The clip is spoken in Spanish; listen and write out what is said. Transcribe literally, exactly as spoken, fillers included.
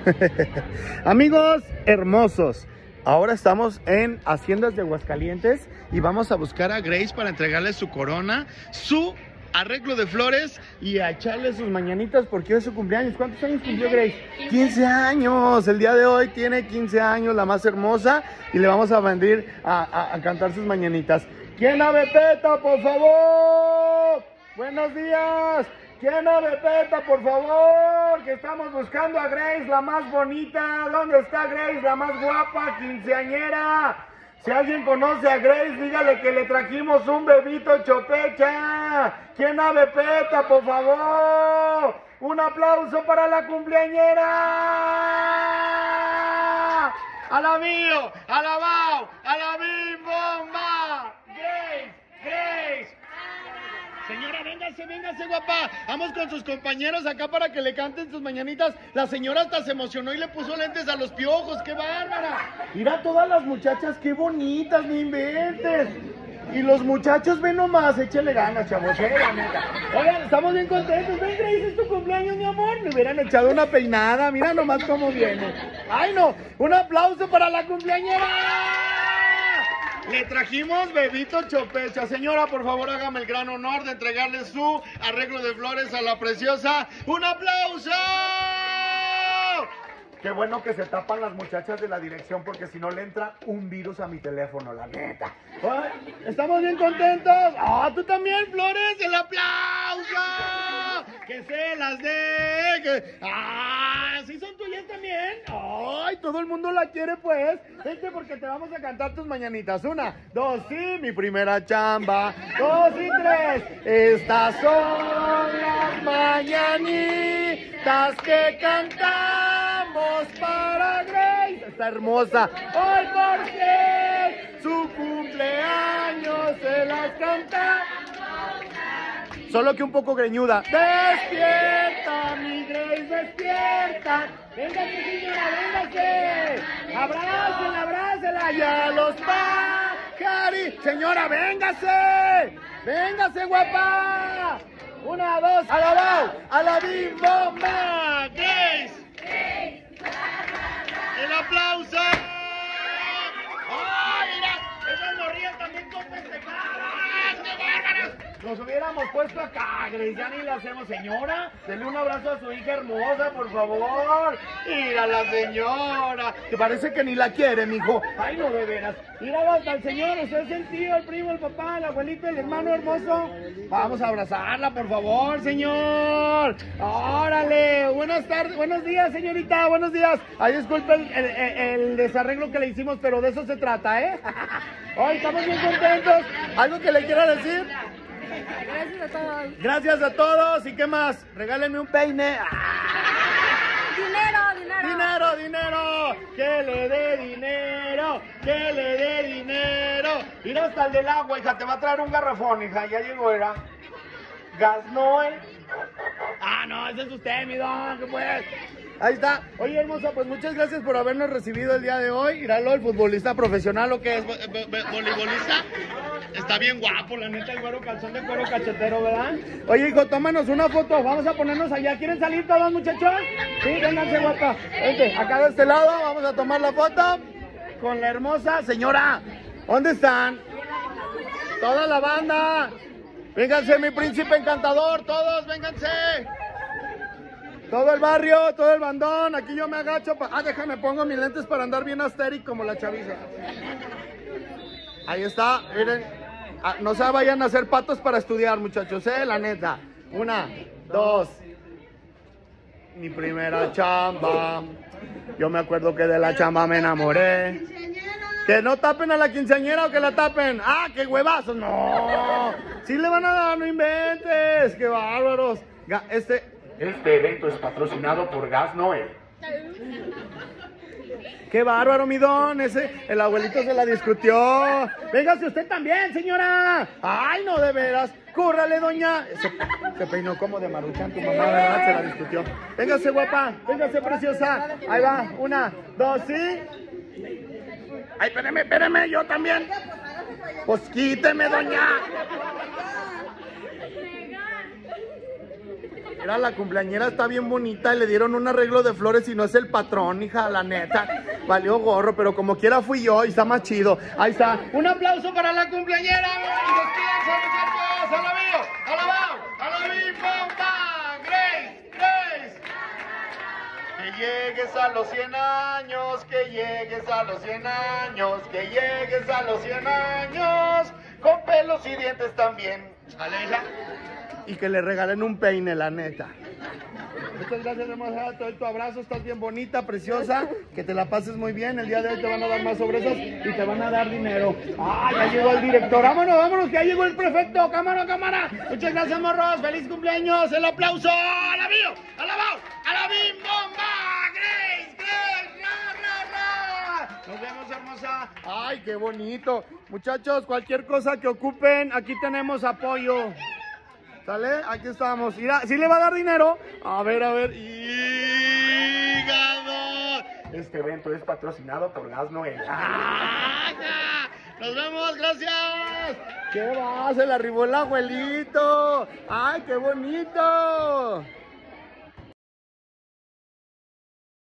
Amigos hermosos, ahora estamos en Haciendas de Aguascalientes y vamos a buscar a Grace para entregarle su corona, su arreglo de flores y a echarle sus mañanitas porque es su cumpleaños. ¿Cuántos años cumplió Grace? quince años. El día de hoy tiene quince años, la más hermosa, y le vamos a venir a, a, a cantar sus mañanitas. ¿Quién ave peta, por favor? Buenos días. ¿Quién ave peta, por favor? Que estamos buscando a Grace, la más bonita. ¿Dónde está Grace, la más guapa, quinceañera? Si alguien conoce a Grace, dígale que le trajimos un bebito chopecha. ¿Quién ave peta, por favor? Un aplauso para la cumpleañera. ¡A la mío! ¡A la Bao! ¡A la bim bomba! ¡Grace! ¡Grace! Señora, véngase, véngase, guapa. Vamos con sus compañeros acá para que le canten sus mañanitas. La señora hasta se emocionó y le puso lentes a los piojos. ¡Qué bárbara! Mira todas las muchachas, qué bonitas, no inventes. Y los muchachos, ven nomás, échale ganas, chavos. Eh, Oigan, estamos bien contentos. Ven, Grace, es tu cumpleaños, mi amor. Me hubieran echado una peinada. Mira nomás cómo viene. ¡Ay, no! ¡Un aplauso para la cumpleañera! Le trajimos bebito chopecha. Señora, por favor, hágame el gran honor de entregarle su arreglo de flores a la preciosa. ¡Un aplauso! Qué bueno que se tapan las muchachas de la dirección porque si no le entra un virus a mi teléfono, la neta. Ay, ¿estamos bien contentos? ¡Ah, tú también, Flores! ¡El aplauso! ¡Que se las dé! Que... ¡Ah, sí son tuyas también! ¡Ay, todo el mundo la quiere, pues! Vente porque te vamos a cantar tus mañanitas. Una, dos, sí, mi primera chamba. Dos y tres. Estas son las mañanitas que cantamos para Grace. Está hermosa. Hoy porque su cumpleaños se las canta. Solo que un poco greñuda. Despierta, mi Grace, despierta. Véngase, señora, véngase. Abrácela, abrácela. Ya los pajari. Señora, véngase. Véngase, guapa. Una, dos. A la Bao, a la bim bomba. Grace. El aplauso. ¡Oh, mira! Esas morrillas también con festejadas. ¡Qué bárbaras! Nos hubiéramos puesto acá, Grace, ya ni la hacemos. Señora, denle un abrazo a su hija hermosa, por favor. Mira la señora, que parece que ni la quiere, mijo. Ay, no, de veras. Mira hasta el señor, usted es el tío, el primo, el papá, el abuelito, el hermano hermoso. Vamos a abrazarla, por favor, señor. Órale, buenas tardes, buenos días, señorita, buenos días. Ay, disculpe el, el, el desarreglo que le hicimos, pero de eso se trata, ¿eh? Hoy estamos bien contentos. ¿Algo que le quiera decir? Gracias a todos. Gracias a todos. ¿Y qué más? Regálenme un peine. Dinero, dinero. Dinero, dinero. Que le dé dinero. Que le dé dinero. Mira hasta el del agua, hija. Te va a traer un garrafón, hija. Ya llegó, era. Gas Noel. Ah, no, ese es usted, mi don. ¿Qué pues? Ahí está. Oye, hermosa, pues muchas gracias por habernos recibido el día de hoy. Míralo, el futbolista profesional, ¿o qué es? ¿Voleibolista? Está bien guapo, la neta, el güero calzón de cuero cachetero, ¿verdad? Oye, hijo, tómanos una foto. Vamos a ponernos allá. ¿Quieren salir todos, muchachos? Sí, vénganse, guapa. Vente, acá de este lado vamos a tomar la foto con la hermosa señora. ¿Dónde están? Toda la banda. Vénganse, mi príncipe encantador, todos, vénganse. Todo el barrio, todo el bandón. Aquí yo me agacho. Pa... Ah, déjame, pongo mis lentes para andar bien astérico como la chaviza. Ahí está, miren. Ah, no se vayan a hacer patos para estudiar, muchachos, eh, la neta. Una, dos. Mi primera chamba. Yo me acuerdo que de la chamba me enamoré. Que no tapen a la quinceañera o que la tapen. ¡Ah, qué huevazos! ¡No! Sí le van a dar, no inventes. ¡Qué bárbaros! Este, este evento es patrocinado por Gas Noel. ¡Qué bárbaro, mi don! Ese, el abuelito se la discutió. Véngase usted también, señora. ¡Ay, no, de veras! ¡Cúrrale, doña! Se, se peinó como de Maruchan, tu mamá, ¿verdad? Se la discutió. Véngase, guapa. Véngase, preciosa. Ahí va. Una, dos, ¿sí? Ay, espéreme, espéreme, yo también. Pues quíteme, doña. Era la cumpleañera, está bien bonita y le dieron un arreglo de flores y no es el patrón, hija, la neta. Valió gorro, pero como quiera fui yo y está más chido. Ahí está. Un aplauso para la cumpleañera. Y despídense, muchachos. Alabío, alabao, alabí, bomba. Grace, Grace. Que llegues a los cien años, que llegues a los cien años, que llegues a los cien años, con pelos y dientes también. ¿Sale, hija? Y que le regalen un peine, la neta. Muchas gracias, hermosa. Te doy tu abrazo. Estás bien bonita, preciosa. Que te la pases muy bien. El día de hoy te van a dar más sobresos y te van a dar dinero. ¡Ah, ya llegó el director! ¡Vámonos, vámonos! Que ya llegó el prefecto. ¡Cámara, cámara! Muchas gracias, morros. ¡Feliz cumpleaños! ¡El aplauso! ¡Alabío! ¡Alabao! ¡Alabim, bomba! ¡Grace! ¡Grace! ¡Ra, ra, ra! Nos vemos, hermosa. ¡Ay, qué bonito! Muchachos, cualquier cosa que ocupen, aquí tenemos apoyo. ¿Sale? Aquí estamos. Mira, ¿sí le va a dar dinero? A ver, a ver. ¡Hígado! Este evento es patrocinado por Gas Noel. ¡Ah! ¡Nos vemos! ¡Gracias! ¿Qué va? Se le arribó el abuelito. ¡Ay, qué bonito!